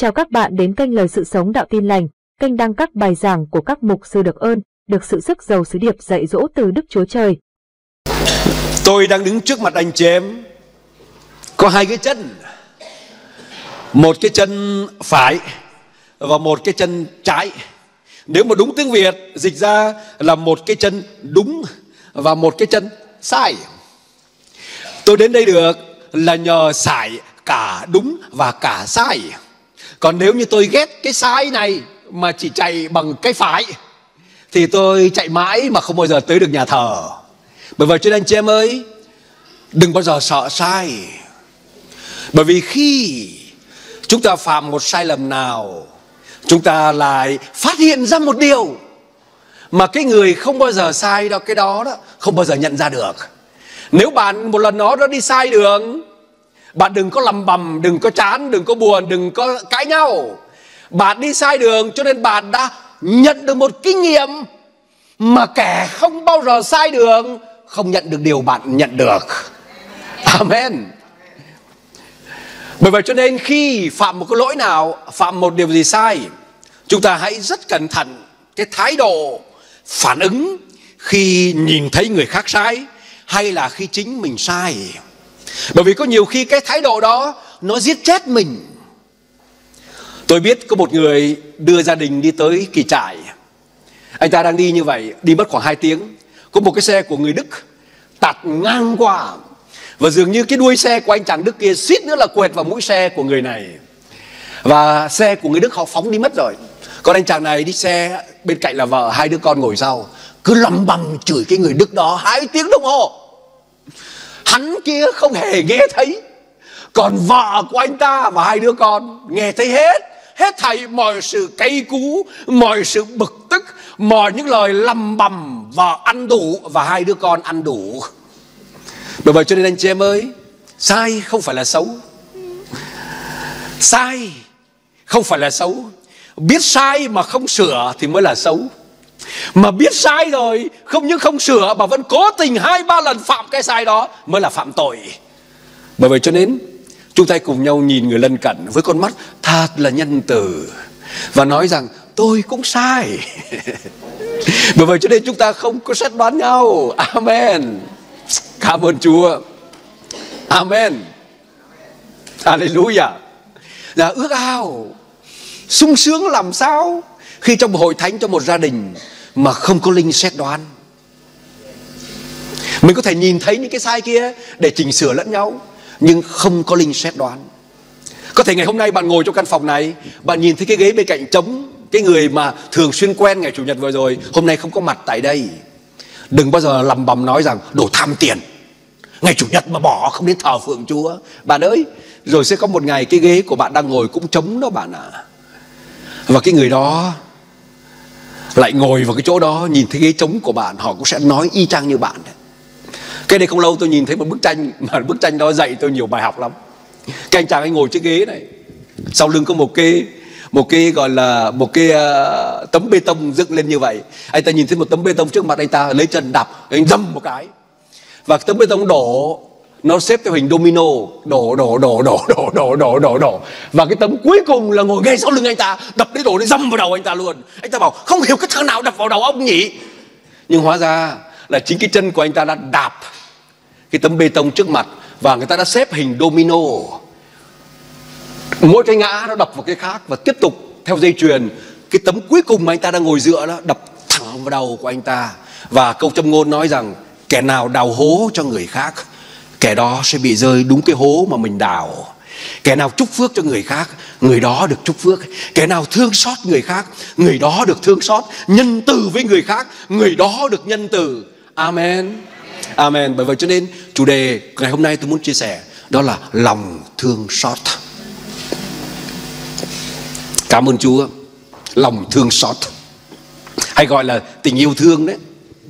Chào các bạn đến kênh Lời Sự Sống Đạo Tin Lành, kênh đăng các bài giảng của các mục sư được ơn, được sự sức giàu sứ điệp dạy dỗ từ Đức Chúa Trời. Tôi đang đứng trước mặt anh chị em, có hai cái chân, một cái chân phải và một cái chân trái. Nếu mà đúng tiếng Việt dịch ra là một cái chân đúng và một cái chân sai. Tôi đến đây được là nhờ sải cả đúng và cả sai. Còn nếu như tôi ghét cái sai này mà chỉ chạy bằng cái phải thì tôi chạy mãi mà không bao giờ tới được nhà thờ. Bởi vậy cho nên anh chị em ơi, đừng bao giờ sợ sai. Bởi vì khi chúng ta phạm một sai lầm nào, chúng ta lại phát hiện ra một điều mà cái người không bao giờ sai đó, cái đó không bao giờ nhận ra được. Nếu bạn một lần đó đi sai đường, bạn đừng có lầm bầm, đừng có chán, đừng có buồn, đừng có cãi nhau. Bạn đi sai đường cho nên bạn đã nhận được một kinh nghiệm mà kẻ không bao giờ sai đường không nhận được điều bạn nhận được. Amen. Bởi vậy cho nên khi phạm một cái lỗi nào, phạm một điều gì sai, chúng ta hãy rất cẩn thận cái thái độ phản ứng khi nhìn thấy người khác sai hay là khi chính mình sai. Bởi vì có nhiều khi cái thái độ đó nó giết chết mình. Tôi biết có một người đưa gia đình đi tới Kỳ Trại. Anh ta đang đi như vậy, đi mất khoảng 2 tiếng. Có một cái xe của người Đức tạt ngang qua, và dường như cái đuôi xe của anh chàng Đức kia suýt nữa là quẹt vào mũi xe của người này. Và xe của người Đức họ phóng đi mất rồi. Còn anh chàng này đi xe, bên cạnh là vợ, 2 đứa con ngồi sau, cứ lầm bầm chửi cái người Đức đó 2 tiếng đồng hồ. Hắn kia không hề nghe thấy, còn vợ của anh ta và 2 đứa con nghe thấy hết thảy mọi sự cay cú, mọi sự bực tức, mọi những lời lầm bầm. Vợ ăn đủ và 2 đứa con ăn đủ. Bởi vậy cho nên anh chị em ơi, sai không phải là xấu. Sai không phải là xấu. Biết sai mà không sửa thì mới là xấu. Mà biết sai rồi không những không sửa mà vẫn cố tình 2-3 lần phạm cái sai đó mới là phạm tội. Bởi vậy cho nên chúng ta cùng nhau nhìn người lân cận với con mắt thật là nhân từ và nói rằng tôi cũng sai. Bởi vậy cho nên chúng ta không có xét đoán nhau. Amen. Cảm ơn Chúa. Amen. Hallelujah. Là ước ao sung sướng làm sao khi trong một hội thánh, trong một gia đình mà không có linh xét đoán. Mình có thể nhìn thấy những cái sai kia để chỉnh sửa lẫn nhau, nhưng không có linh xét đoán. Có thể ngày hôm nay bạn ngồi trong căn phòng này, bạn nhìn thấy cái ghế bên cạnh trống, cái người mà thường xuyên quen ngày Chủ nhật vừa rồi hôm nay không có mặt tại đây. Đừng bao giờ lầm bầm nói rằng đồ tham tiền, ngày Chủ nhật mà bỏ không đến thờ phượng Chúa. Bạn ơi, rồi sẽ có một ngày cái ghế của bạn đang ngồi cũng trống đó bạn ạ. Và cái người đó lại ngồi vào cái chỗ đó, nhìn thấy ghế trống của bạn, họ cũng sẽ nói y chang như bạn. Cái đây không lâu tôi nhìn thấy một bức tranh, mà bức tranh đó dạy tôi nhiều bài học lắm. Cái anh chàng ấy ngồi chiếc ghế này, sau lưng có một cái gọi là một cái tấm bê tông dựng lên như vậy. Anh ta nhìn thấy một tấm bê tông trước mặt anh ta, lấy chân đạp, anh dâm một cái, và tấm bê tông đổ, nó xếp theo hình domino, đổ. Và cái tấm cuối cùng là ngồi ngay sau lưng anh ta, đập đến đổ, đến dâm vào đầu anh ta luôn. Anh ta bảo không hiểu cái thằng nào đập vào đầu ông nhỉ. Nhưng hóa ra là chính cái chân của anh ta đã đạp cái tấm bê tông trước mặt, và người ta đã xếp hình domino. Mỗi cái ngã nó đập vào cái khác, và tiếp tục theo dây chuyền. Cái tấm cuối cùng mà anh ta đang ngồi dựa đó đập thẳng vào đầu của anh ta. Và câu châm ngôn nói rằng kẻ nào đào hố cho người khác, kẻ đó sẽ bị rơi đúng cái hố mà mình đào. Kẻ nào chúc phước cho người khác, người đó được chúc phước. Kẻ nào thương xót người khác, người đó được thương xót. Nhân từ với người khác, người đó được nhân từ. Amen. Amen. Bởi vậy cho nên chủ đề ngày hôm nay tôi muốn chia sẻ đó là lòng thương xót. Cảm ơn Chúa. Lòng thương xót, hay gọi là tình yêu thương đấy.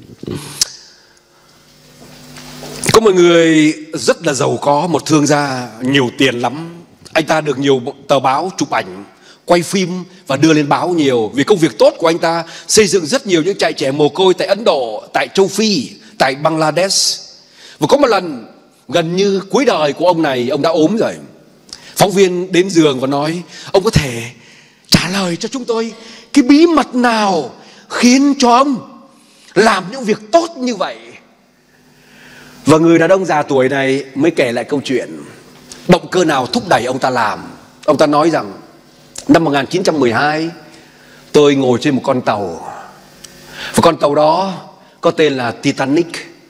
Có một người rất là giàu có, một thương gia nhiều tiền lắm. Anh ta được nhiều tờ báo chụp ảnh, quay phim và đưa lên báo nhiều. Vì công việc tốt của anh ta, xây dựng rất nhiều những trại trẻ mồ côi tại Ấn Độ, tại châu Phi, tại Bangladesh. Và có một lần gần như cuối đời của ông này, ông đã ốm rồi. Phóng viên đến giường và nói: ông có thể trả lời cho chúng tôi cái bí mật nào khiến cho ông làm những việc tốt như vậy? Và người đàn ông già tuổi này mới kể lại câu chuyện động cơ nào thúc đẩy ông ta làm. Ông ta nói rằng năm 1912 tôi ngồi trên một con tàu, và con tàu đó có tên là Titanic.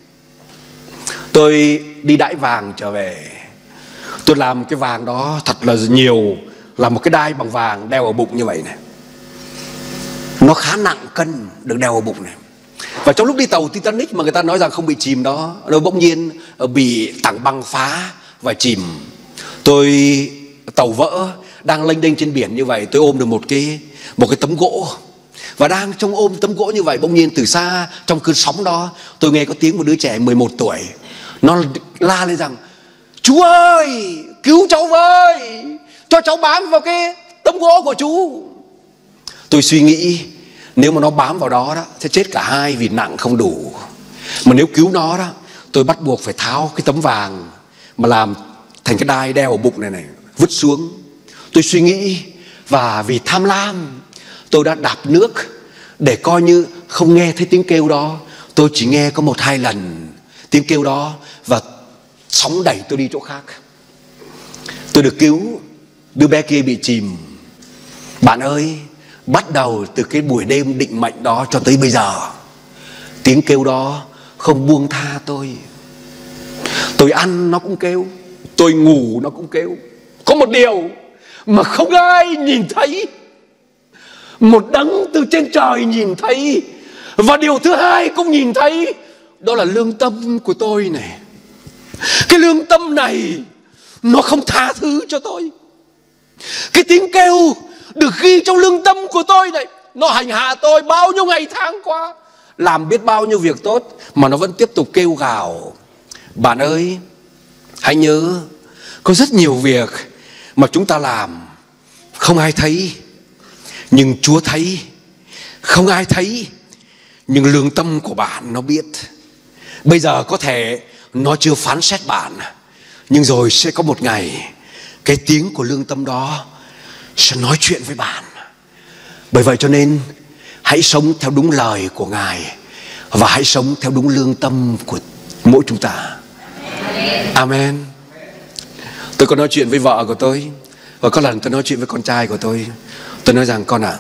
Tôi đi đãi vàng trở về. Tôi làm cái vàng đó thật là nhiều, là một cái đai bằng vàng đeo ở bụng như vậy này. Nó khá nặng cân, được đeo ở bụng này. Và trong lúc đi tàu Titanic mà người ta nói rằng không bị chìm đó, nó bỗng nhiên bị tảng băng phá và chìm. Tàu vỡ, đang lênh đênh trên biển như vậy, tôi ôm được một cái tấm gỗ. Và đang trong ôm tấm gỗ như vậy, bỗng nhiên từ xa trong cơn sóng đó, tôi nghe có tiếng một đứa trẻ 11 tuổi. Nó la lên rằng: chú ơi, cứu cháu với, cho cháu bám vào cái tấm gỗ của chú. Tôi suy nghĩ, nếu mà nó bám vào đó sẽ chết cả hai vì nặng không đủ. Mà nếu cứu nó đó, tôi bắt buộc phải tháo cái tấm vàng mà làm thành cái đai đeo ở bụng này vứt xuống. Tôi suy nghĩ, và vì tham lam, tôi đã đạp nước để coi như không nghe thấy tiếng kêu đó. Tôi chỉ nghe có 1-2 lần tiếng kêu đó, và sóng đẩy tôi đi chỗ khác. Tôi được cứu, đứa bé kia bị chìm. Bạn ơi, bắt đầu từ cái buổi đêm định mệnh đó cho tới bây giờ, tiếng kêu đó không buông tha tôi. Tôi ăn nó cũng kêu, tôi ngủ nó cũng kêu. Có một điều mà không ai nhìn thấy, một đấng từ trên trời nhìn thấy. Và điều thứ hai cũng nhìn thấy, đó là lương tâm của tôi này. Cái lương tâm này nó không tha thứ cho tôi. Cái tiếng kêu được ghi trong lương tâm của tôi này, nó hành hạ tôi bao nhiêu ngày tháng qua, làm biết bao nhiêu việc tốt mà nó vẫn tiếp tục kêu gào. Bạn ơi, hãy nhớ, có rất nhiều việc mà chúng ta làm không ai thấy, nhưng Chúa thấy. Không ai thấy, nhưng lương tâm của bạn nó biết. Bây giờ có thể nó chưa phán xét bạn, nhưng rồi sẽ có một ngày cái tiếng của lương tâm đó sẽ nói chuyện với bạn. Bởi vậy cho nên hãy sống theo đúng lời của Ngài, và hãy sống theo đúng lương tâm của mỗi chúng ta. Amen. Tôi có nói chuyện với vợ của tôi, và có lần tôi nói chuyện với con trai của tôi. Tôi nói rằng: con ạ,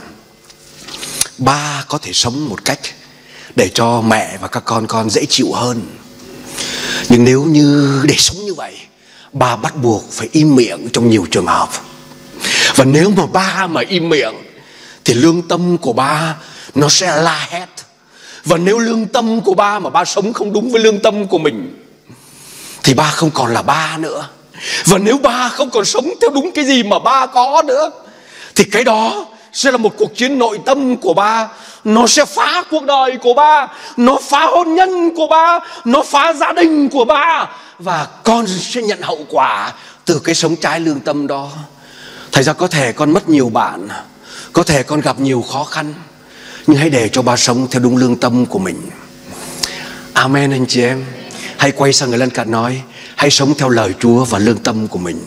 ba có thể sống một cách để cho mẹ và các con dễ chịu hơn. Nhưng nếu như để sống như vậy, ba bắt buộc phải im miệng trong nhiều trường hợp. Và nếu mà ba mà im miệng thì lương tâm của ba nó sẽ la hét. Và nếu lương tâm của ba mà ba sống không đúng với lương tâm của mình thì ba không còn là ba nữa. Và nếu ba không còn sống theo đúng cái gì mà ba có nữa thì cái đó sẽ là một cuộc chiến nội tâm của ba. Nó sẽ phá cuộc đời của ba, nó phá hôn nhân của ba, nó phá gia đình của ba. Và con sẽ nhận hậu quả từ cái sống trái lương tâm đó. Thành ra có thể con mất nhiều bạn, có thể con gặp nhiều khó khăn, nhưng hãy để cho ba sống theo đúng lương tâm của mình. Amen anh chị em. Hãy quay sang người lân cận nói: hãy sống theo lời Chúa và lương tâm của mình.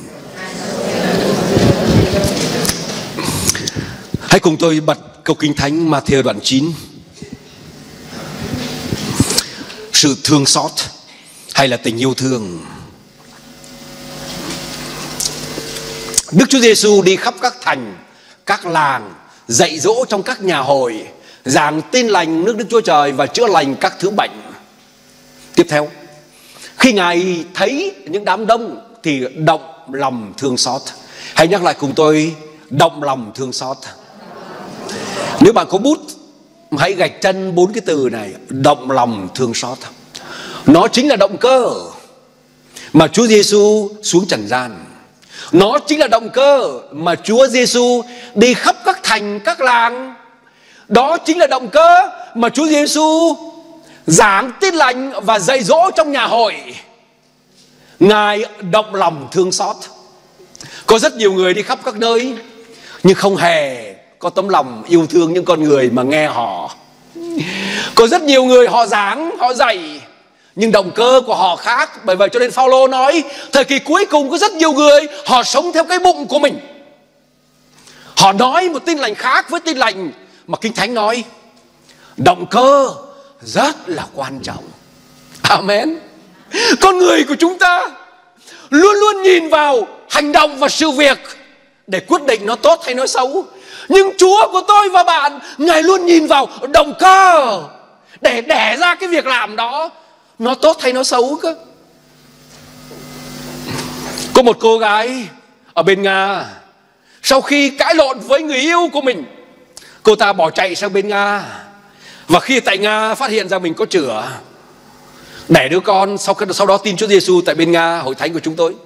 Hãy cùng tôi bật câu Kinh Thánh Ma-thi-ơ đoạn 9. Sự thương xót hay là tình yêu thương. Đức Chúa Giêsu đi khắp các thành, các làng, dạy dỗ trong các nhà hội, giảng tin lành nước Đức Chúa Trời và chữa lành các thứ bệnh. Tiếp theo, khi Ngài thấy những đám đông thì động lòng thương xót. Hãy nhắc lại cùng tôi: động lòng thương xót. Nếu bạn có bút, hãy gạch chân 4 cái từ này: động lòng thương xót. Nó chính là động cơ mà Chúa Giêsu xuống trần gian. Nó chính là động cơ mà Chúa Giêsu đi khắp các thành, các làng. Đó chính là động cơ mà Chúa Giêsu giảng tin lành và dạy dỗ trong nhà hội. Ngài động lòng thương xót. Có rất nhiều người đi khắp các nơi nhưng không hề có tấm lòng yêu thương những con người mà nghe họ. Có rất nhiều người họ giảng, họ dạy, Nhưng động cơ của họ khác. Bởi vậy cho nên Phaolô nói thời kỳ cuối cùng có rất nhiều người họ sống theo cái bụng của mình. Họ nói một tin lành khác với tin lành mà Kinh Thánh nói. Động cơ rất là quan trọng. Amen. Con người của chúng ta luôn luôn nhìn vào hành động và sự việc để quyết định nó tốt hay nó xấu. Nhưng Chúa của tôi và bạn, Ngài luôn nhìn vào động cơ để đẻ ra cái việc làm đó nó tốt hay nó xấu cơ. Có một cô gái ở bên Nga, sau khi cãi lộn với người yêu của mình, cô ta bỏ chạy sang bên Nga. Và khi tại Nga phát hiện ra mình có chữa, đẻ đứa con, sau đó tin Chúa Giêsu tại bên Nga, hội thánh của chúng tôi.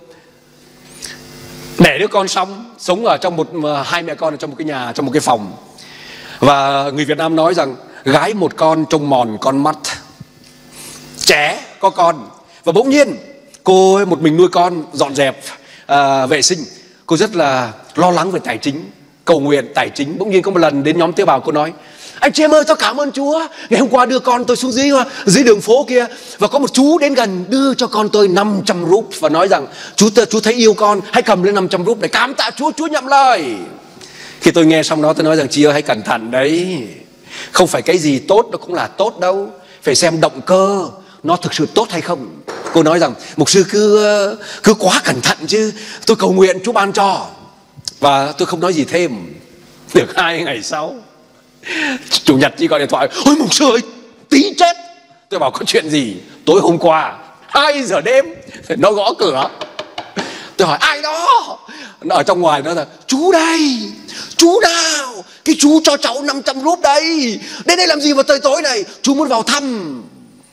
Đẻ đứa con xong, sống ở trong hai mẹ con ở trong một cái nhà, trong một cái phòng. Và người Việt Nam nói rằng gái một con trông mòn con mắt, trẻ có con. Và bỗng nhiên cô ấy một mình nuôi con, dọn dẹp, vệ sinh. Cô rất là lo lắng về tài chính, cầu nguyện tài chính. Bỗng nhiên có một lần đến nhóm tế bào, cô nói: anh chị em ơi, tôi cảm ơn Chúa. Ngày hôm qua đưa con tôi xuống dưới đường phố kia, và có một chú đến gần đưa cho con tôi 500 rúp và nói rằng chú thấy yêu con, hãy cầm lên 500 rúp để cảm tạ Chúa, Chúa nhậm lời. Khi tôi nghe xong đó, tôi nói rằng chị ơi, hãy cẩn thận đấy. Không phải cái gì tốt nó cũng là tốt đâu. Phải xem động cơ nó thực sự tốt hay không. Cô nói rằng mục sư cứ quá cẩn thận chứ. Tôi cầu nguyện Chúa ban cho. Và tôi không nói gì thêm. Được 2 ngày sau, Chủ nhật chị gọi điện thoại: ôi mục sư ơi, tí chết. Tôi bảo có chuyện gì? Tối hôm qua 2 giờ đêm nó gõ cửa. Tôi hỏi ai đó? Nó ở trong ngoài, nó là chú đây. Chú nào? Cái chú cho cháu 500 rúp đây. Đến đây làm gì vào tối này? Chú muốn vào thăm.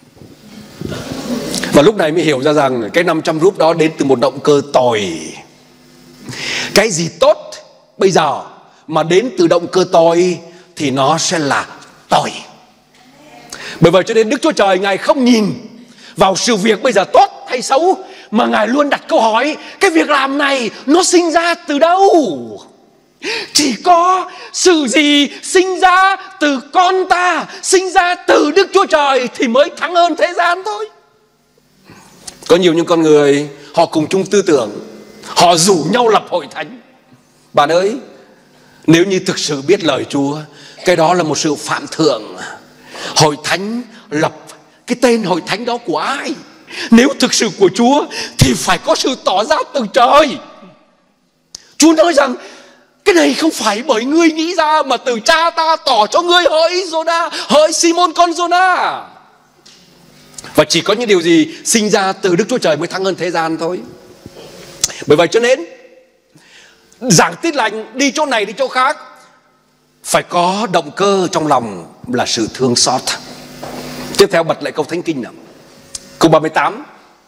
Và lúc này mới hiểu ra rằng cái 500 rúp đó đến từ một động cơ tồi. Cái gì tốt bây giờ mà đến từ động cơ tồi thì nó sẽ là tồi. Bởi vậy cho nên Đức Chúa Trời Ngài không nhìn vào sự việc bây giờ tốt hay xấu, mà Ngài luôn đặt câu hỏi: cái việc làm này nó sinh ra từ đâu? Chỉ có sự gì sinh ra từ con ta, sinh ra từ Đức Chúa Trời thì mới thắng hơn thế gian thôi. Có nhiều những con người họ cùng chung tư tưởng, họ rủ nhau lập hội thánh. Bạn ơi, nếu như thực sự biết lời Chúa, cái đó là một sự phạm thượng. Hội thánh lập cái tên hội thánh đó của ai? Nếu thực sự của Chúa thì phải có sự tỏ ra từ trời. Chúa nói rằng cái này không phải bởi ngươi nghĩ ra, mà từ cha ta tỏ cho ngươi hỡi Giô-na, hỡi Simon con Giô-na. Và chỉ có những điều gì sinh ra từ Đức Chúa Trời mới thắng hơn thế gian thôi. Bởi vậy cho nên giảng tin lành đi chỗ này đi chỗ khác phải có động cơ trong lòng là sự thương xót. Tiếp theo bật lại câu Thánh Kinh nào. Câu 38.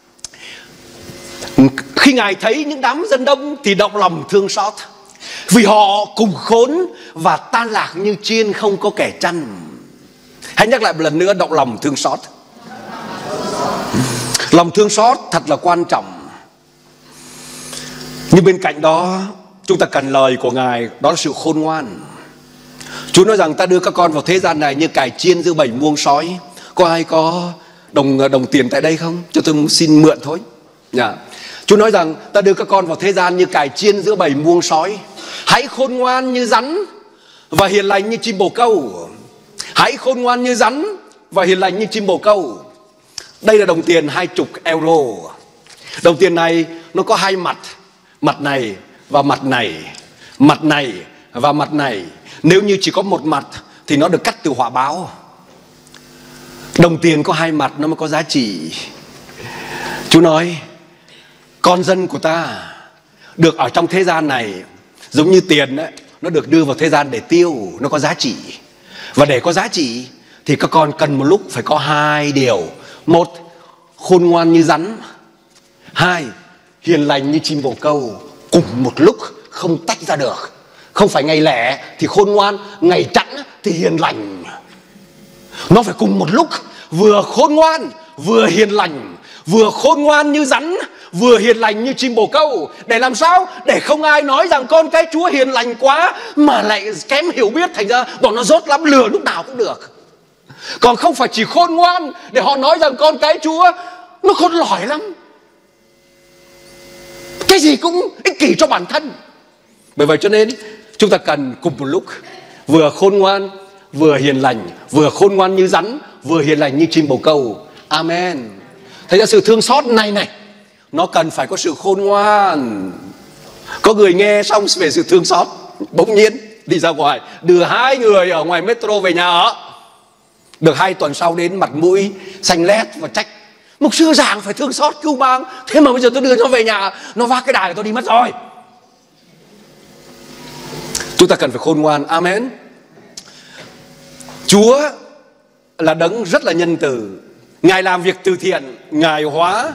Khi Ngài thấy những đám dân đông thì động lòng thương xót, vì họ cùng khốn và tan lạc như chiên không có kẻ chăn. Hãy nhắc lại một lần nữa, động lòng thương xót. Lòng thương xót thật là quan trọng. Nhưng bên cạnh đó chúng ta cần lời của Ngài, đó là sự khôn ngoan. Chúa nói rằng ta đưa các con vào thế gian này như cải chiên giữa bầy muông sói. Có ai có đồng tiền tại đây không? Cho tôi xin mượn thôi. Chúa nói rằng ta đưa các con vào thế gian như cải chiên giữa bầy muông sói. Hãy khôn ngoan như rắn và hiền lành như chim bồ câu. Hãy khôn ngoan như rắn và hiền lành như chim bồ câu. Đây là đồng tiền 20 euro. Đồng tiền này nó có 2 mặt. Mặt này và mặt này. Mặt này và mặt này. Nếu như chỉ có một mặt thì nó được cắt từ hỏa báo. Đồng tiền có 2 mặt nó mới có giá trị. Chúa nói con dân của ta được ở trong thế gian này giống như tiền ấy, nó được đưa vào thế gian để tiêu, nó có giá trị. Và để có giá trị thì các con cần một lúc phải có 2 điều. 1, khôn ngoan như rắn. 2, hiền lành như chim bồ câu. Cùng một lúc, không tách ra được. Không phải ngày lẻ thì khôn ngoan, ngày chẵn thì hiền lành. Nó phải cùng một lúc, vừa khôn ngoan, vừa hiền lành. Vừa khôn ngoan như rắn, vừa hiền lành như chim bồ câu. Để làm sao? Để không ai nói rằng con cái Chúa hiền lành quá mà lại kém hiểu biết, thành ra bọn nó dốt lắm, lừa lúc nào cũng được. Còn không phải chỉ khôn ngoan để họ nói rằng con cái Chúa nó khôn lỏi lắm, cái gì cũng ích kỷ cho bản thân. Bởi vậy cho nên chúng ta cần cùng một lúc vừa khôn ngoan, vừa hiền lành, vừa khôn ngoan như rắn, vừa hiền lành như chim bồ câu. Amen. Thế ra sự thương xót này nó cần phải có sự khôn ngoan. Có người nghe xong về sự thương xót, bỗng nhiên đi ra ngoài đưa 2 người ở ngoài metro về nhà ở. Được 2 tuần sau đến mặt mũi xanh lét và trách: mục sư giảng phải thương xót cứu mang, thế mà bây giờ tôi đưa nó về nhà, nó vác cái đài của tôi đi mất rồi. Chúng ta cần phải khôn ngoan. Amen. Chúa là đấng rất là nhân từ. Ngài làm việc từ thiện, Ngài hóa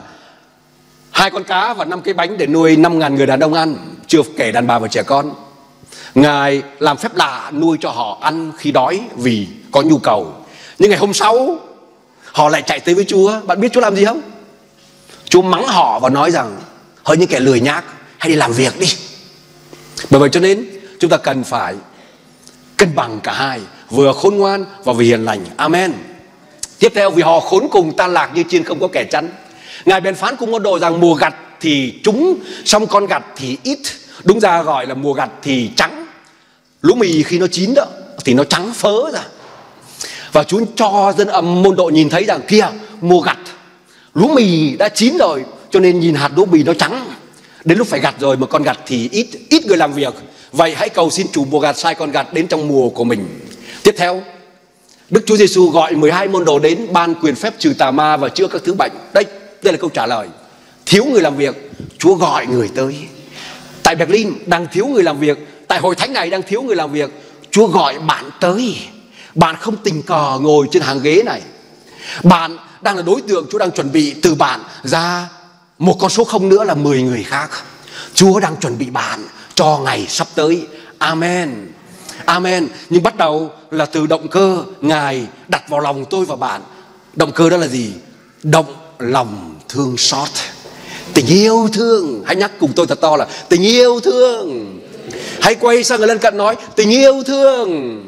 2 con cá và 5 cái bánh để nuôi 5.000 người đàn ông ăn, chưa kể đàn bà và trẻ con. Ngài làm phép lạ nuôi cho họ ăn khi đói vì có nhu cầu. Nhưng ngày hôm sau họ lại chạy tới với Chúa. Bạn biết Chúa làm gì không? Chúa mắng họ và nói rằng: hỡi những kẻ lười nhác, hãy đi làm việc đi. Bởi vậy cho nên chúng ta cần phải cân bằng cả hai, vừa khôn ngoan và vừa hiền lành. Amen. Tiếp theo, vì họ khốn cùng tan lạc như chiên không có kẻ chắn, Ngài bèn phán cùng môn đồ rằng mùa gặt thì trúng, xong con gặt thì ít. Đúng ra gọi là mùa gặt thì trắng. Lúa mì khi nó chín đó thì nó trắng phớ ra. Và Chúa cho môn đồ nhìn thấy rằng kia, mùa gặt, lúa mì đã chín rồi, cho nên nhìn hạt lúa mì nó trắng. Đến lúc phải gặt rồi mà con gặt thì ít người làm việc. Vậy hãy cầu xin chủ mùa gặt sai con gặt đến trong mùa của mình. Tiếp theo, Đức Chúa Giêsu gọi 12 môn đồ đến, ban quyền phép trừ tà ma và chữa các thứ bệnh. Đây là câu trả lời. Thiếu người làm việc, Chúa gọi người tới. Tại Berlin đang thiếu người làm việc, tại hội thánh này đang thiếu người làm việc, Chúa gọi bạn tới. Bạn không tình cờ ngồi trên hàng ghế này. Bạn đang là đối tượng Chúa đang chuẩn bị từ bạn ra một con số không nữa là 10 người khác. Chúa đang chuẩn bị bạn cho ngày sắp tới. Amen. Amen. Nhưng bắt đầu là từ động cơ Ngài đặt vào lòng tôi và bạn. Động cơ đó là gì? Động lòng thương xót, tình yêu thương. Hãy nhắc cùng tôi thật to là tình yêu thương. Hãy quay sang người lân cận nói tình yêu thương.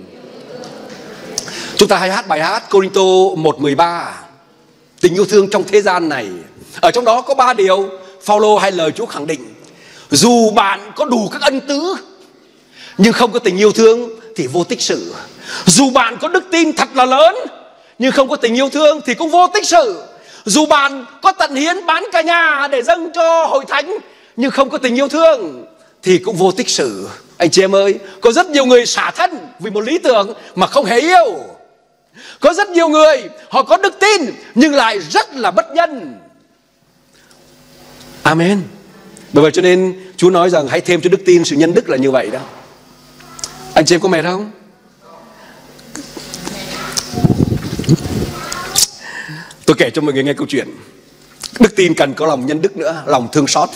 Chúng ta hãy hát bài hát Cô-rinh-tô 1:13, tình yêu thương trong thế gian này. Ở trong đó có 3 điều Phao-lô hay lời Chúa khẳng định: dù bạn có đủ các ân tứ nhưng không có tình yêu thương thì vô tích sự. Dù bạn có đức tin thật là lớn nhưng không có tình yêu thương thì cũng vô tích sự. Dù bạn có tận hiến bán cả nhà để dâng cho hội thánh nhưng không có tình yêu thương thì cũng vô tích sự. Anh chị em ơi, có rất nhiều người xả thân vì một lý tưởng mà không hề yêu. Có rất nhiều người họ có đức tin nhưng lại rất là bất nhân. Amen. Bởi vậy cho nên Chúa nói rằng hãy thêm cho đức tin sự nhân đức là như vậy đó. Anh chị em có mệt không? Tôi kể cho mọi người nghe câu chuyện. Đức tin cần có lòng nhân đức nữa, lòng thương xót.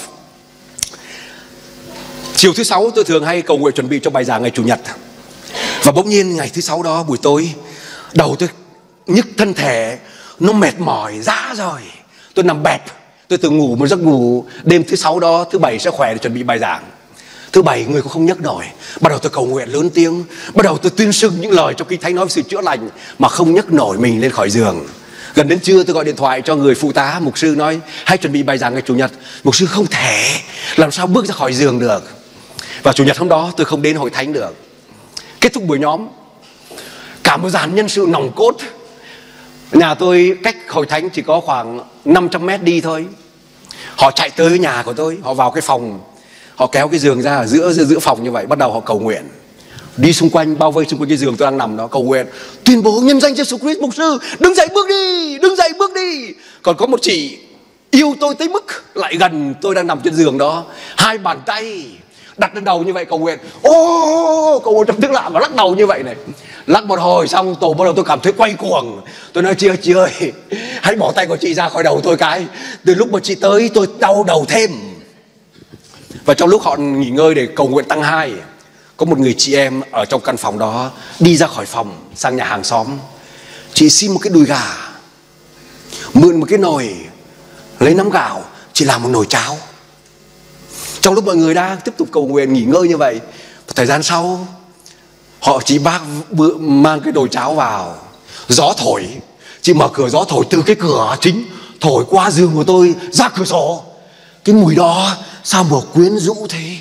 Chiều thứ Sáu tôi thường hay cầu nguyện chuẩn bị cho bài giảng ngày Chủ nhật. Và bỗng nhiên ngày thứ Sáu đó buổi tối, đầu tôi nhức thân thể, nó mệt mỏi rã rồi. Tôi nằm bẹp. Tôi từng ngủ một giấc ngủ đêm thứ Sáu đó, thứ Bảy sẽ khỏe để chuẩn bị bài giảng. Thứ Bảy người cũng không nhấc nổi. Bắt đầu tôi cầu nguyện lớn tiếng, bắt đầu tôi tuyên xưng những lời trong Kinh Thánh nói về sự chữa lành mà không nhấc nổi mình lên khỏi giường. Gần đến trưa tôi gọi điện thoại cho người phụ tá mục sư, nói hãy chuẩn bị bài giảng ngày Chủ nhật. Mục sư không thể, làm sao bước ra khỏi giường được. Và Chủ nhật hôm đó tôi không đến hội thánh được. Kết thúc buổi nhóm, cả một dàn nhân sự nòng cốt. Nhà tôi cách hội thánh chỉ có khoảng 500 mét đi thôi. Họ chạy tới nhà của tôi, họ vào cái phòng, họ kéo cái giường ra ở giữa phòng như vậy, bắt đầu họ cầu nguyện. Đi xung quanh, bao vây xung quanh cái giường tôi đang nằm đó, cầu nguyện, tuyên bố nhân danh Giêsu Christ, mục sư đứng dậy bước đi, đứng dậy bước đi. Còn có một chị yêu tôi tới mức lại gần tôi đang nằm trên giường đó, 2 bàn tay đặt lên đầu như vậy cầu nguyện. Cầu nguyện trong tiếng lạ và lắc đầu như vậy này. Lắc một hồi xong tổ bắt đầu tôi cảm thấy quay cuồng. Tôi nói chị ơi, hãy bỏ tay của chị ra khỏi đầu tôi cái. Từ lúc mà chị tới tôi đau đầu thêm. Và trong lúc họ nghỉ ngơi để cầu nguyện tăng 2, có một người chị em ở trong căn phòng đó đi ra khỏi phòng sang nhà hàng xóm. Chị xin một cái đùi gà, mượn một cái nồi, lấy nắm gạo, chị làm một nồi cháo. Trong lúc mọi người đang tiếp tục cầu nguyện nghỉ ngơi như vậy, thời gian sau họ chỉ mang cái nồi cháo vào. Gió thổi, chị mở cửa gió thổi từ cái cửa chính thổi qua giường của tôi ra cửa sổ. Cái mùi đó sao mà quyến rũ thế.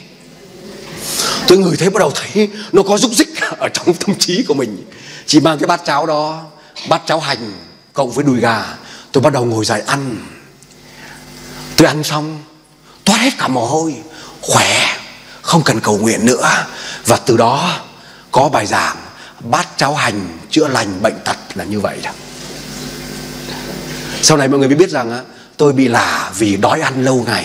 Tôi ngửi thấy bắt đầu thấy nó có rúc rích ở trong tâm trí của mình. Chị mang cái bát cháo đó, bát cháo hành cộng với đùi gà, tôi bắt đầu ngồi dậy ăn. Tôi ăn xong toát hết cả mồ hôi, khỏe, không cần cầu nguyện nữa. Và từ đó có bài giảng bát cháo hành chữa lành bệnh tật là như vậy đó. Sau này mọi người mới biết rằng tôi bị lả vì đói ăn lâu ngày.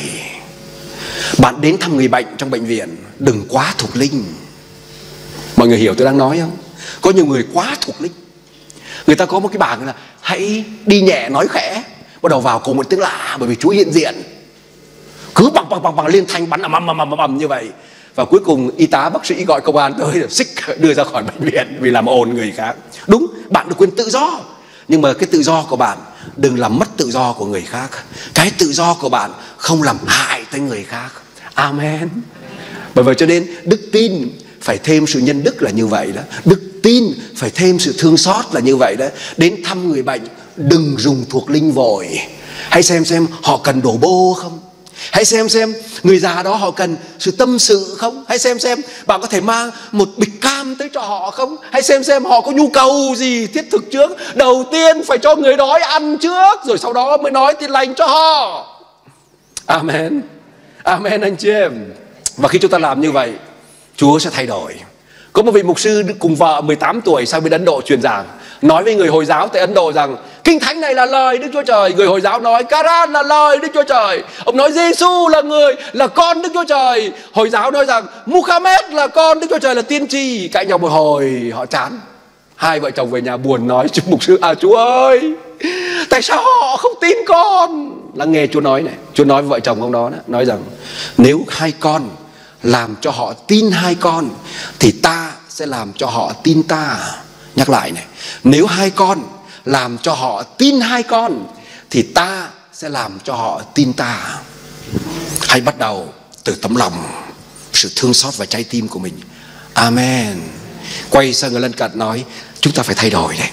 Bạn đến thăm người bệnh trong bệnh viện đừng quá thuộc linh. Mọi người hiểu tôi đang nói không? Có nhiều người quá thuộc linh. Người ta có một cái bảng là hãy đi nhẹ nói khẽ, bắt đầu vào cùng một tiếng lạ, bởi vì Chúa hiện diện. Cứ bằng liên thanh bắn ầm như vậy. Và cuối cùng y tá bác sĩ gọi công an tới rồi xích đưa ra khỏi bệnh viện vì làm ồn người khác. Đúng, bạn được quyền tự do, nhưng mà cái tự do của bạn đừng làm mất tự do của người khác. Cái tự do của bạn không làm hại tới người khác. Amen. Bởi vậy cho nên đức tin phải thêm sự nhân đức là như vậy đó. Đức tin phải thêm sự thương xót là như vậy đó. Đến thăm người bệnh đừng dùng thuộc linh vội. Hãy xem họ cần đổ bô không. Hãy xem người già đó họ cần sự tâm sự không. Hãy xem bạn có thể mang một bịch cam tới cho họ không. Hãy xem họ có nhu cầu gì thiết thực trước. Đầu tiên phải cho người đói ăn trước, rồi sau đó mới nói tin lành cho họ. Amen. Amen anh chị em. Và khi chúng ta làm như vậy, Chúa sẽ thay đổi. Có một vị mục sư cùng vợ 18 tuổi sang bên Ấn Độ truyền giảng, nói với người Hồi giáo tại Ấn Độ rằng Kinh Thánh này là lời Đức Chúa Trời. Người Hồi giáo nói Karan là lời Đức Chúa Trời. Ông nói Giêsu là con Đức Chúa Trời. Hồi giáo nói rằng Muhammad là con Đức Chúa Trời, là tiên tri. Cãi nhau một hồi họ chán. Hai vợ chồng về nhà buồn nói mục sư Chúa ơi, tại sao họ không tin con? Lắng nghe Chúa nói này. Chúa nói với vợ chồng ông đó, nói rằng nếu hai con làm cho họ tin hai con thì ta sẽ làm cho họ tin ta. Nhắc lại này, nếu hai con làm cho họ tin hai con thì ta sẽ làm cho họ tin ta. Hãy bắt đầu từ tấm lòng, sự thương xót và trái tim của mình. Amen. Quay sang người lân cận nói chúng ta phải thay đổi đấy.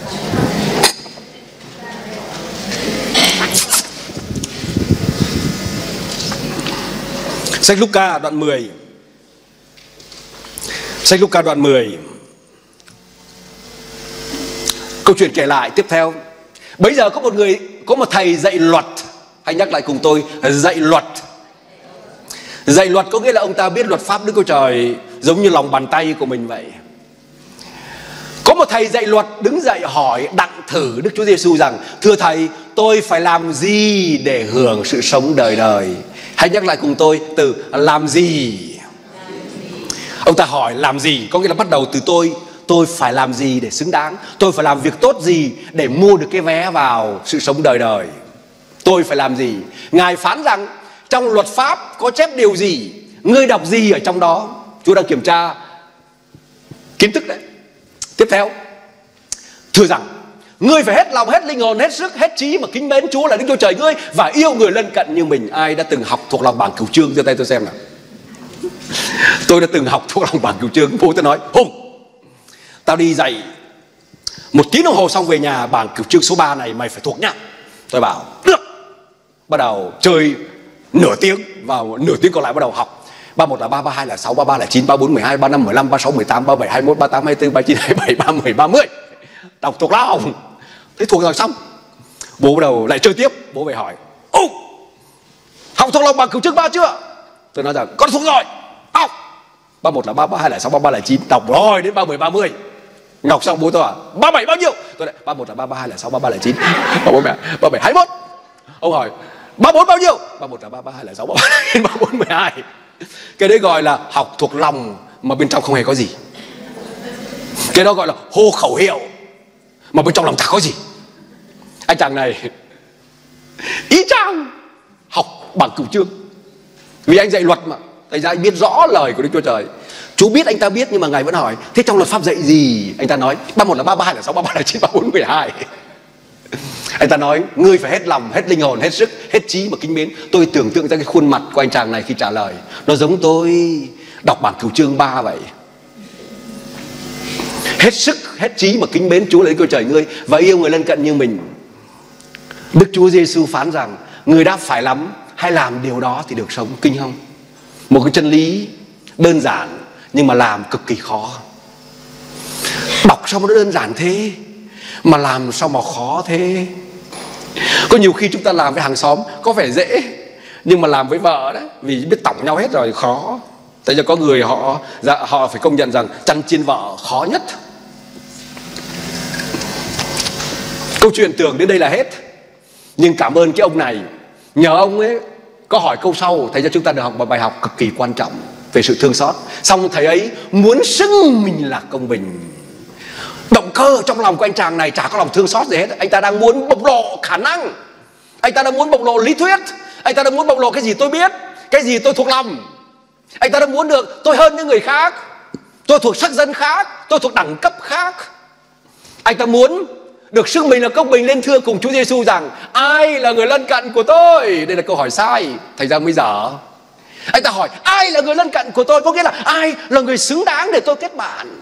Sách Luca đoạn 10. Sách Luca đoạn 10. Câu chuyện kể lại tiếp theo. Bấy giờ có một thầy dạy luật. Hãy nhắc lại cùng tôi, dạy luật. Dạy luật có nghĩa là ông ta biết luật pháp Đức Chúa Trời giống như lòng bàn tay của mình vậy. Có một thầy dạy luật đứng dậy hỏi đặng thử Đức Chúa Giêsu rằng: thưa thầy, tôi phải làm gì để hưởng sự sống đời đời? Hãy nhắc lại cùng tôi từ làm gì. Ông ta hỏi làm gì có nghĩa là bắt đầu từ tôi phải làm gì để xứng đáng. Tôi phải làm việc tốt gì để mua được cái vé vào sự sống đời đời. Tôi phải làm gì? Ngài phán rằng trong luật pháp có chép điều gì, ngươi đọc gì ở trong đó. Chúa đang kiểm tra kiến thức đấy. Tiếp theo, thưa rằng ngươi phải hết lòng, hết linh hồn, hết sức, hết trí mà kính mến Chúa là Đức Chúa Trời ngươi và yêu người lân cận như mình. Ai đã từng học thuộc lòng bảng cửu chương giơ tay tôi xem nào. Tôi đã từng học thuộc lòng bảng cửu chương. Bố tôi nói Hùng, tao đi dạy 1 tiếng đồng hồ xong về nhà bảng cửu chương số 3 này mày phải thuộc nhá. Tôi bảo được. Bắt đầu chơi nửa tiếng, vào nửa tiếng còn lại bắt đầu học. 31 là 3, 32 là 6, 33 là 9, 34, 12, 35, 15, 36, 18, 37, 21, 38, 24, 39, 27, 30, 30. Đọc thuộc lòng. Thế thuộc rồi xong. Bố bắt đầu lại chơi tiếp. Bố về hỏi học thuộc lòng bảng cửu chương 3 chưa? Tôi nói rằng con thuộc rồi. Học 31 là 3, 32 là 6, 33 là 9. Đọc rồi đến 30, 30. Ngọc xong bố tôi hỏi 37 bao nhiêu? Tôi lại 31 là 3, 32 là 6, 33 là 9. Bố mẹ 37, 21. Ông hỏi 34 bao nhiêu? 31 là 3, 32 là 6, 33, 34, 12. Cái đấy gọi là học thuộc lòng mà bên trong không hề có gì. Cái đó gọi là hô khẩu hiệu mà bên trong lòng chả có gì. Anh chàng này ý chang học bảng cửu chương. Vì anh dạy luật mà, thành ra anh biết rõ lời của Đức Chúa Trời. Chú biết anh ta biết nhưng mà Ngài vẫn hỏi thế trong luật pháp dạy gì? Anh ta nói 31 là 3, 32 là 6, 33 là 9, 34, 12. Anh ta nói ngươi phải hết lòng, hết linh hồn, hết sức, hết trí mà kính mến. Tôi tưởng tượng ra cái khuôn mặt của anh chàng này khi trả lời nó giống tôi đọc bảng cửu chương 3 vậy. hết sức, hết trí mà kính mến Chúa là Đức Chúa Trời ngươi và yêu người lân cận như mình. Đức Chúa Giêsu phán rằng người đáp phải lắm, hay làm điều đó thì được sống. Kinh không? Một cái chân lý đơn giản nhưng mà làm cực kỳ khó. Đọc sao mà nó đơn giản thế mà làm sao mà khó thế. Có nhiều khi chúng ta làm với hàng xóm có vẻ dễ, nhưng mà làm với vợ đó, vì biết tỏng nhau hết rồi khó. Tại vì có người họ phải công nhận rằng chăn chiên vợ khó nhất. Câu chuyện tưởng đến đây là hết. Nhưng cảm ơn cái ông này, nhờ ông ấy có hỏi câu sau, thầy cho chúng ta được học một bài học cực kỳ quan trọng về sự thương xót. Xong thầy ấy muốn xưng mình là công bình. Động cơ trong lòng của anh chàng này chả có lòng thương xót gì hết. Anh ta đang muốn bộc lộ khả năng, anh ta đang muốn bộc lộ lý thuyết, anh ta đang muốn bộc lộ cái gì tôi biết, cái gì tôi thuộc lòng. Anh ta đang muốn được tôi hơn những người khác, tôi thuộc sắc dân khác, tôi thuộc đẳng cấp khác. Anh ta muốn được xưng mình là công bình lên thưa cùng Chúa Giêsu rằng ai là người lân cận của tôi. Đây là câu hỏi sai, thành ra mới dở. Anh ta hỏi ai là người lân cận của tôi, có nghĩa là ai là người xứng đáng để tôi kết bạn.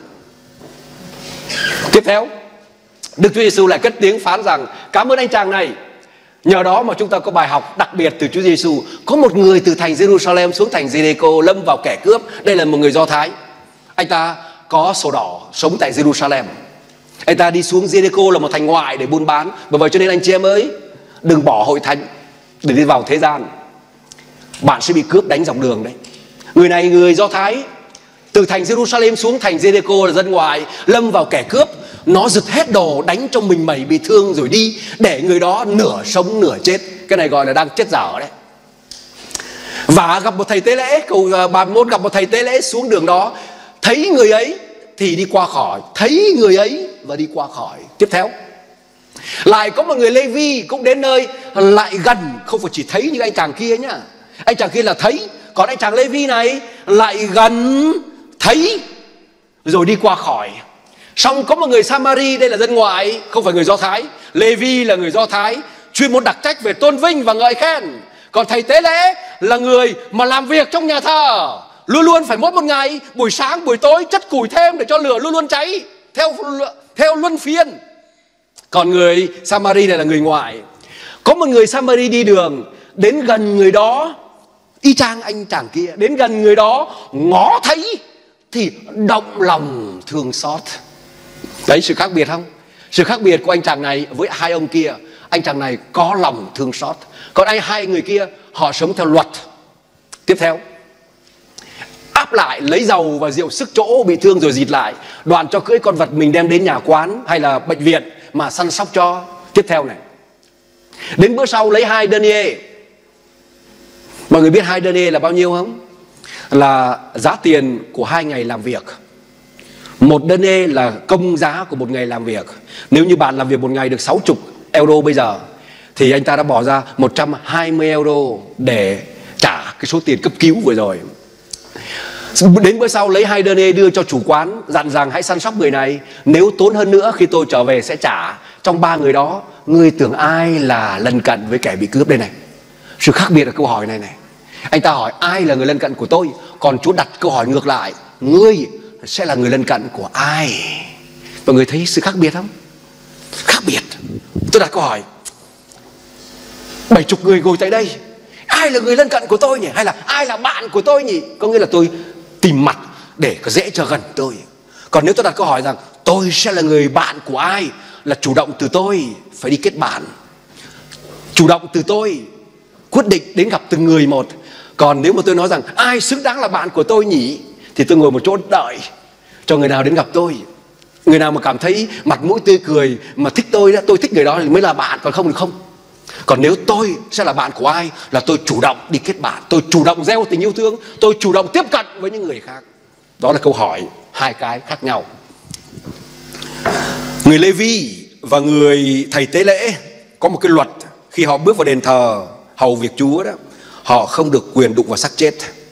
Tiếp theo, Đức Chúa Giêsu lại cất tiếng phán rằng cảm ơn anh chàng này. Nhờ đó mà chúng ta có bài học đặc biệt từ Chúa Giêsu. Có một người từ thành Jerusalem xuống thành Jericho lâm vào kẻ cướp. Đây là một người Do Thái. Anh ta có sổ đỏ, sống tại Jerusalem. Anh ta đi xuống Jericho là một thành ngoại để buôn bán. Bởi vậy cho nên anh chị em ơi, đừng bỏ hội thánh để đi vào thế gian. Bạn sẽ bị cướp đánh dọc đường đấy. Người này người Do Thái, từ thành Jerusalem xuống thành Jericho là dân ngoại, lâm vào kẻ cướp. Nó giật hết đồ, đánh cho mình mẩy bị thương rồi đi, để người đó nửa sống nửa chết. Cái này gọi là đang chết dở đấy. Và gặp một thầy tế lễ, câu 31, gặp một thầy tế lễ xuống đường đó, thấy người ấy thì đi qua khỏi, thấy người ấy và đi qua khỏi. Tiếp theo, lại có một người Lê Vi cũng đến nơi, lại gần, không phải chỉ thấy như anh chàng kia nhá. Anh chàng kia là thấy, còn anh chàng Lê Vi này lại gần, thấy rồi đi qua khỏi. Xong có một người Samari, đây là dân ngoại, không phải người Do Thái. Lê Vi là người Do Thái, chuyên môn đặc trách về tôn vinh và ngợi khen. Còn thầy tế lễ là người mà làm việc trong nhà thờ, luôn luôn phải mỗi một ngày, buổi sáng buổi tối chất củi thêm để cho lửa luôn luôn cháy theo luân phiên. Còn người Samari này là người ngoại. Có một người Samari đi đường, đến gần người đó, y chang anh chàng kia, đến gần người đó ngó thấy thì động lòng thương xót. Đấy, sự khác biệt không? Sự khác biệt của anh chàng này với hai ông kia. Anh chàng này có lòng thương xót, còn hai người kia họ sống theo luật. Tiếp theo, áp lại lấy dầu và rượu sức chỗ bị thương rồi dịt lại, đoạn cho cưỡi con vật mình đem đến nhà quán hay là bệnh viện mà săn sóc cho. Tiếp theo này, đến bữa sau lấy 2 denier. Mọi người biết 2 denier là bao nhiêu không? Là giá tiền của 2 ngày làm việc. 1 denier là công giá của 1 ngày làm việc. Nếu như bạn làm việc 1 ngày được 60 euro bây giờ, thì anh ta đã bỏ ra 120 euro để trả cái số tiền cấp cứu vừa rồi. Đến bữa sau lấy 2 denier đưa cho chủ quán, dặn rằng hãy săn sóc người này, nếu tốn hơn nữa khi tôi trở về sẽ trả. Trong 3 người đó, ngươi tưởng ai là lân cận với kẻ bị cướp đây này? Sự khác biệt ở câu hỏi này này. Anh ta hỏi ai là người lân cận của tôi, còn Chúa đặt câu hỏi ngược lại, ngươi sẽ là người lân cận của ai? Mọi người thấy sự khác biệt không? Khác biệt. Tôi đặt câu hỏi 70 người ngồi tại đây, ai là người lân cận của tôi nhỉ? Hay là ai là bạn của tôi nhỉ? Có nghĩa là tôi tìm mặt để có dễ cho gần tôi. Còn nếu tôi đặt câu hỏi rằng tôi sẽ là người bạn của ai, là chủ động từ tôi phải đi kết bạn, chủ động từ tôi quyết định đến gặp từng người một. Còn nếu mà tôi nói rằng ai xứng đáng là bạn của tôi nhỉ, thì tôi ngồi một chỗ đợi cho người nào đến gặp tôi. Người nào mà cảm thấy mặt mũi tươi cười mà thích tôi đó, tôi thích người đó thì mới là bạn, còn không thì không. Còn nếu tôi sẽ là bạn của ai, là tôi chủ động đi kết bạn, tôi chủ động gieo tình yêu thương, tôi chủ động tiếp cận với những người khác. Đó là câu hỏi, 2 cái khác nhau. Người Lê Vi và người thầy tế lễ có một cái luật, khi họ bước vào đền thờ hầu việc Chúa đó, họ không được quyền đụng vào xác chết.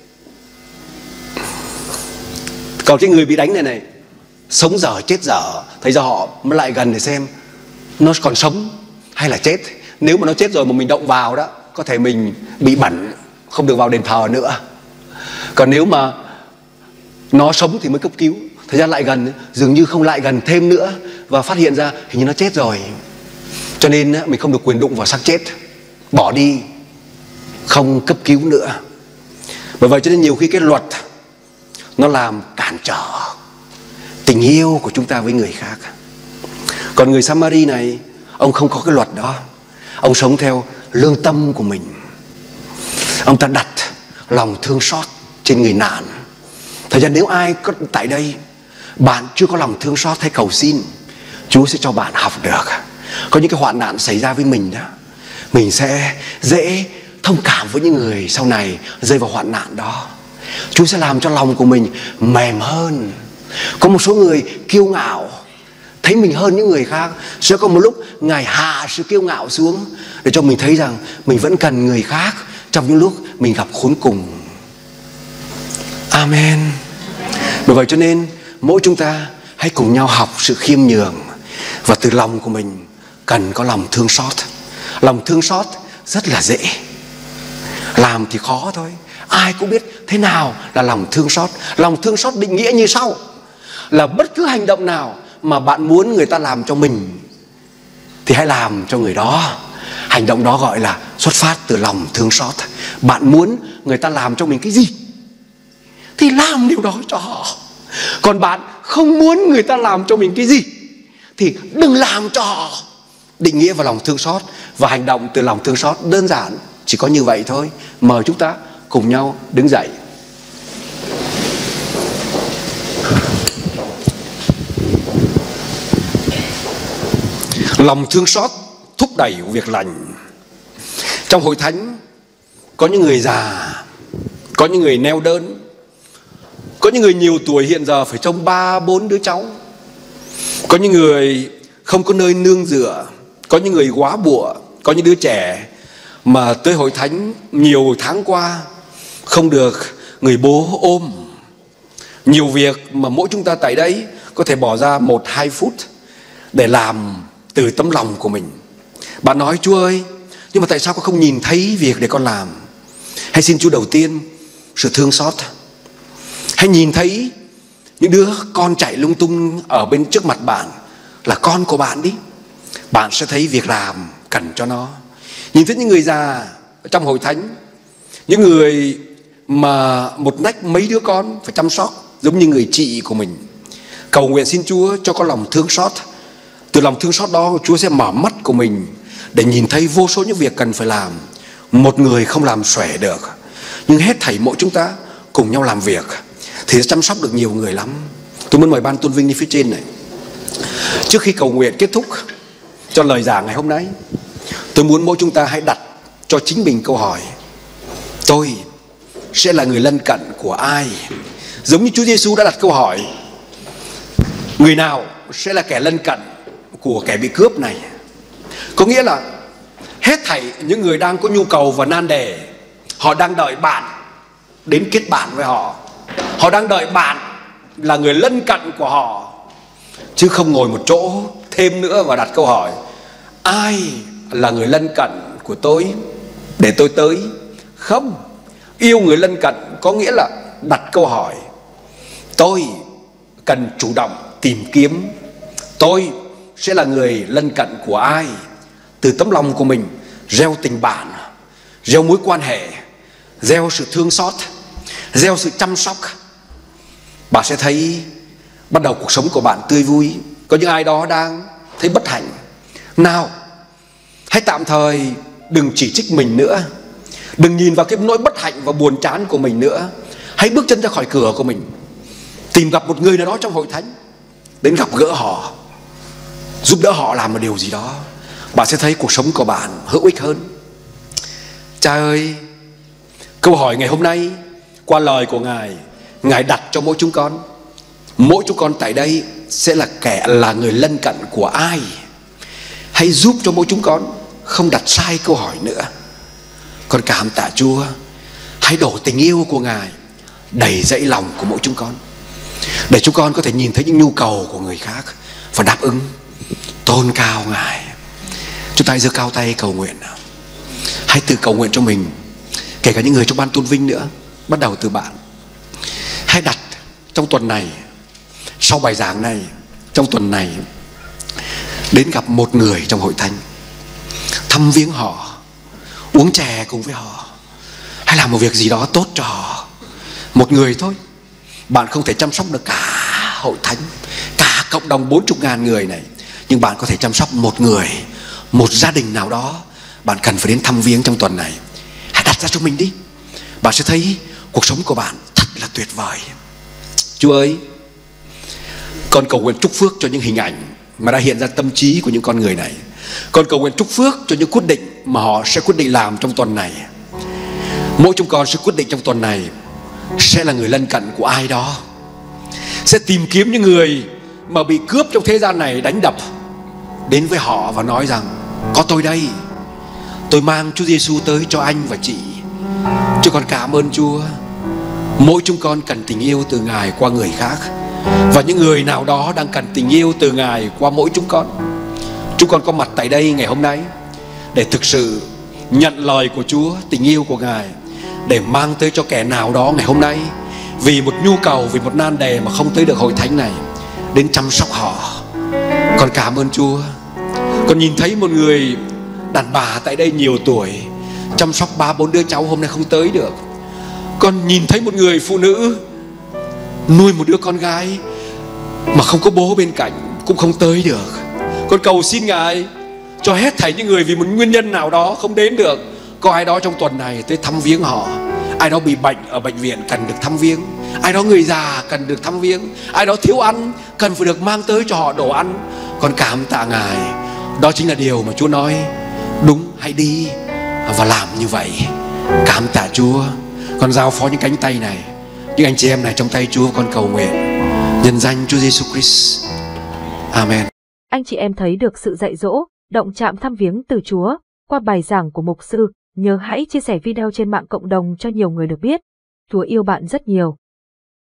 Còn cái người bị đánh này này, sống dở chết dở, thấy ra họ mới lại gần để xem nó còn sống hay là chết. Nếu mà nó chết rồi mà mình động vào đó, có thể mình bị bẩn, không được vào đền thờ nữa. Còn nếu mà nó sống thì mới cấp cứu. Thành Thời gian lại gần dường như không lại gần thêm nữa, và phát hiện ra hình như nó chết rồi. Cho nên mình không được quyền đụng vào xác chết, bỏ đi, không cấp cứu nữa. Bởi vậy cho nên nhiều khi cái luật nó làm cản trở tình yêu của chúng ta với người khác. Còn người Samari này, ông không có cái luật đó. Ông sống theo lương tâm của mình. Ông ta đặt lòng thương xót trên người nạn. Thật ra nếu ai có tại đây, bạn chưa có lòng thương xót hay cầu xin, Chúa sẽ cho bạn học được. Có những cái hoạn nạn xảy ra với mình đó, mình sẽ dễ thông cảm với những người sau này rơi vào hoạn nạn đó. Chúa sẽ làm cho lòng của mình mềm hơn. Có một số người kiêu ngạo, thấy mình hơn những người khác. Sẽ có một lúc Ngài hạ sự kiêu ngạo xuống để cho mình thấy rằng mình vẫn cần người khác trong những lúc mình gặp khốn cùng. Amen. Bởi vậy cho nên mỗi chúng ta hãy cùng nhau học sự khiêm nhường, và từ lòng của mình cần có lòng thương xót. Lòng thương xót rất là dễ, làm thì khó thôi. Ai cũng biết thế nào là lòng thương xót. Lòng thương xót định nghĩa như sau: là bất cứ hành động nào mà bạn muốn người ta làm cho mình thì hãy làm cho người đó. Hành động đó gọi là xuất phát từ lòng thương xót. Bạn muốn người ta làm cho mình cái gì thì làm điều đó cho họ. Còn bạn không muốn người ta làm cho mình cái gì thì đừng làm cho họ. Định nghĩa vào lòng thương xót và hành động từ lòng thương xót đơn giản chỉ có như vậy thôi. Mời chúng ta cùng nhau đứng dậy. Lòng thương xót thúc đẩy việc lành. Trong hội thánh có những người già, có những người neo đơn, có những người nhiều tuổi hiện giờ phải trông 3-4 đứa cháu, có những người không có nơi nương dựa, có những người góa bụa, có những đứa trẻ mà tới hội thánh nhiều tháng qua không được người bố ôm. Nhiều việc mà mỗi chúng ta tại đây có thể bỏ ra 1-2 phút để làm từ tấm lòng của mình. Bạn nói: Chúa ơi, nhưng mà tại sao con không nhìn thấy việc để con làm? Hãy xin Chúa đầu tiên sự thương xót. Hãy nhìn thấy những đứa con chạy lung tung ở bên trước mặt bạn là con của bạn đi. Bạn sẽ thấy việc làm cần cho nó. Nhìn thấy những người già trong hội thánh, những người mà một nách mấy đứa con phải chăm sóc, giống như người chị của mình. Cầu nguyện xin Chúa cho có lòng thương xót. Từ lòng thương xót đó, Chúa sẽ mở mắt của mình để nhìn thấy vô số những việc cần phải làm. Một người không làm xuể được, nhưng hết thảy mỗi chúng ta cùng nhau làm việc thì sẽ chăm sóc được nhiều người lắm. Tôi muốn mời ban tôn vinh đi phía trên này. Trước khi cầu nguyện kết thúc cho lời giảng ngày hôm nay, tôi muốn mỗi chúng ta hãy đặt cho chính mình câu hỏi: tôi sẽ là người lân cận của ai? Giống như Chúa Giêsu đã đặt câu hỏi: người nào sẽ là kẻ lân cận của kẻ bị cướp này? Có nghĩa là hết thảy những người đang có nhu cầu và nan đề, họ đang đợi bạn đến kết bạn với họ. Họ đang đợi bạn là người lân cận của họ, chứ không ngồi một chỗ thêm nữa và đặt câu hỏi: ai là người lân cận của tôi để tôi tới? Không. Yêu người lân cận có nghĩa là đặt câu hỏi: tôi cần chủ động tìm kiếm tôi sẽ là người lân cận của ai. Từ tấm lòng của mình gieo tình bạn, gieo mối quan hệ, gieo sự thương xót, gieo sự chăm sóc. Bạn sẽ thấy bắt đầu cuộc sống của bạn tươi vui. Có những ai đó đang thấy bất hạnh, nào, hãy tạm thời đừng chỉ trích mình nữa, đừng nhìn vào cái nỗi bất hạnh và buồn chán của mình nữa. Hãy bước chân ra khỏi cửa của mình, tìm gặp một người nào đó trong hội thánh, đến gặp gỡ họ, giúp đỡ họ làm một điều gì đó. Bạn sẽ thấy cuộc sống của bạn hữu ích hơn. Cha ơi, câu hỏi ngày hôm nay qua lời của Ngài, Ngài đặt cho mỗi chúng con. Mỗi chúng con tại đây sẽ là người lân cận của ai? Hãy giúp cho mỗi chúng con không đặt sai câu hỏi nữa. Con cảm tạ Chúa. Hãy đổ tình yêu của Ngài đầy dẫy lòng của mỗi chúng con, để chúng con có thể nhìn thấy những nhu cầu của người khác và đáp ứng. Tôn cao Ngài. Chúng ta hãy giơ cao tay cầu nguyện. Hãy tự cầu nguyện cho mình, kể cả những người trong ban tôn vinh nữa. Bắt đầu từ bạn. Hãy đặt trong tuần này sau bài giảng này, trong tuần này, đến gặp một người trong hội thánh, thăm viếng họ, uống chè cùng với họ, hay làm một việc gì đó tốt cho họ. Một người thôi. Bạn không thể chăm sóc được cả hội thánh, cả cộng đồng 40.000 người này, nhưng bạn có thể chăm sóc một người, một gia đình nào đó bạn cần phải đến thăm viếng trong tuần này. Hãy đặt ra cho mình đi. Bạn sẽ thấy cuộc sống của bạn thật là tuyệt vời. Chúa ơi, con cầu nguyện chúc phước cho những hình ảnh mà đã hiện ra tâm trí của những con người này. Con cầu nguyện chúc phước cho những quyết định mà họ sẽ quyết định làm trong tuần này. Mỗi chúng con sẽ quyết định trong tuần này sẽ là người lân cận của ai đó, sẽ tìm kiếm những người mà bị cướp trong thế gian này, đánh đập, đến với họ và nói rằng: có tôi đây, tôi mang Chúa Giêsu tới cho anh và chị. Chúng con cảm ơn Chúa. Mỗi chúng con cần tình yêu từ Ngài qua người khác, và những người nào đó đang cần tình yêu từ Ngài qua mỗi chúng con. Chúng con có mặt tại đây ngày hôm nay để thực sự nhận lời của Chúa, tình yêu của Ngài, để mang tới cho kẻ nào đó ngày hôm nay vì một nhu cầu, vì một nan đề mà không tới được hội thánh này, đến chăm sóc họ. Con cảm ơn Chúa. Con nhìn thấy một người đàn bà tại đây nhiều tuổi, chăm sóc 3-4 đứa cháu hôm nay không tới được. Con nhìn thấy một người phụ nữ nuôi một đứa con gái mà không có bố bên cạnh, cũng không tới được. Con cầu xin Ngài cho hết thảy những người vì một nguyên nhân nào đó không đến được, có ai đó trong tuần này tới thăm viếng họ. Ai đó bị bệnh ở bệnh viện cần được thăm viếng, ai đó người già cần được thăm viếng, ai đó thiếu ăn cần phải được mang tới cho họ đồ ăn. Con cảm tạ Ngài. Đó chính là điều mà Chúa nói: đúng, hãy đi và làm như vậy. Cảm tạ Chúa. Con giao phó những cánh tay này, những anh chị em này trong tay Chúa. Con cầu nguyện nhân danh Chúa Giêsu Christ. Amen. Anh chị em thấy được sự dạy dỗ, động chạm thăm viếng từ Chúa qua bài giảng của mục sư, nhớ hãy chia sẻ video trên mạng cộng đồng cho nhiều người được biết. Chúa yêu bạn rất nhiều.